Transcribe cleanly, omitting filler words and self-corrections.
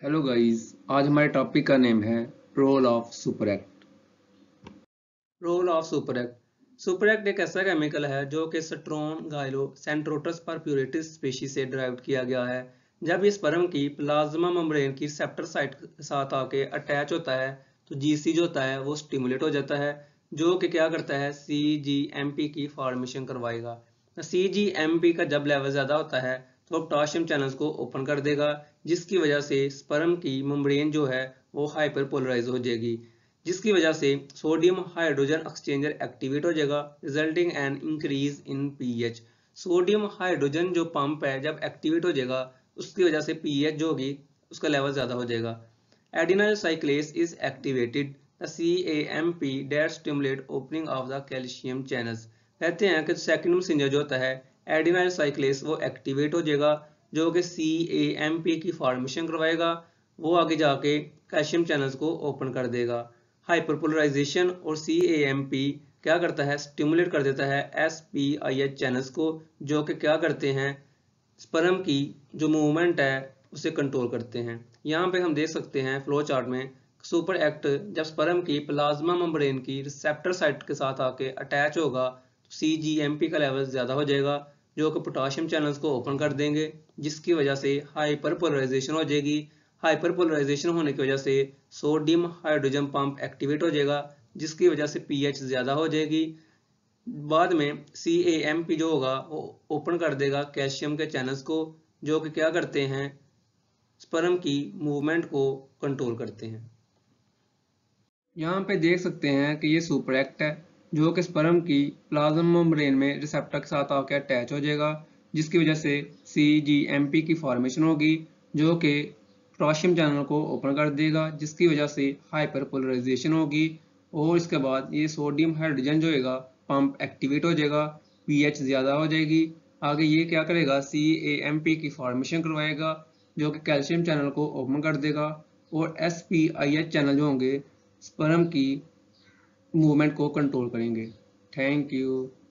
Hello guys, आज हमारे topic का नेम है role of super act. Role of super act. Super act एक ऐसा केमिकल है जो कि स्ट्रोन गाइलो सेंट्रोटस परप्यूरेटिस स्पीशीज से डिराइव किया गया है। जब इस स्पर्म की प्लाज्मा मेम्ब्रेन की रिसेप्टर साइट के साथ आके अटैच होता है तो जीसी जो होता है वो स्टिमुलेट हो जाता है, जो कि क्या करता है सीजीएमपी की फॉर्मेशन करवाएगा। सीजीएमपी का जब लेवल ज्यादा होता है तो पोटाशियम चैनल्स को ओपन कर देगा, जिसकी वजह से स्पर्म की मेम्ब्रेन जो है वो हाइपरपोलराइज हो जाएगी, जिसकी वजह से सोडियम हाइड्रोजन एक्सचेंजर एक्टिवेट हो जाएगा, resulting an increase in pH. Sodium hydrogen जो पंप है जब एक्टिवेट हो जाएगा उसकी वजह से पीएच जो होगी उसका लेवल ज्यादा हो जाएगा। Adenylyl cyclase is activated the CAMP that stimulate opening of the calcium channels। कहते हैं कि सेकेंड मैसेंजर जो होता है एडिनाइल साइक्लेस वो एक्टिवेट हो जाएगा, जो कि CAMP की फॉर्मेशन करवाएगा, वो आगे जाके कैल्शियम चैनल्स को ओपन कर देगा। हाइपरपोलराइजेशन और CAMP क्या करता है, स्टिमुलेट कर देता है SPIH चैनल्स को, जो कि क्या करते हैं स्पर्म की जो मूवमेंट है उसे कंट्रोल करते हैं। यहाँ पे हम देख सकते हैं फ्लो चार्ट में सुपर एक्ट जब स्पर्म की प्लाज्मा मेम्ब्रेन की रिसेप्टर साइट के साथ आके अटैच होगा तो CGMP का लेवल ज्यादा हो जाएगा, जो कि पोटाशियम चैनल्स को ओपन कर देंगे, जिसकी वजह से हाइपरपोलराइजेशन हो जाएगी। हाइपरपोलराइजेशन होने की वजह से सोडियम हाइड्रोजन पंप एक्टिवेट हो जाएगा, जिसकी वजह से पीएच ज्यादा हो जाएगी। बाद में CAMP जो होगा वो ओपन कर देगा कैल्शियम के चैनल्स को, जो कि क्या करते हैं स्पर्म की मूवमेंट को कंट्रोल करते हैं। यहाँ पे देख सकते हैं कि ये सुपर एक्ट है, जो कि स्पर्म की प्लाज्मा मेम्ब्रेन में रिसेप्टर के साथ आकर अटैच हो जाएगा, जिसकी वजह से CGMP की फॉर्मेशन होगी, जो कि पोटाशियम चैनल को ओपन कर देगा, जिसकी वजह से हाइपरपोलराइजेशन होगी। और इसके बाद ये सोडियम हाइड्रोजन जो होगा पंप एक्टिवेट हो जाएगा, पीएच ज़्यादा हो जाएगी। आगे ये क्या करेगा, CAMP की फॉर्मेशन करवाएगा, जो कि कैल्शियम चैनल को ओपन कर देगा, और SPIH चैनल जो होंगे स्पर्म की मूवमेंट को कंट्रोल करेंगे। Thank you.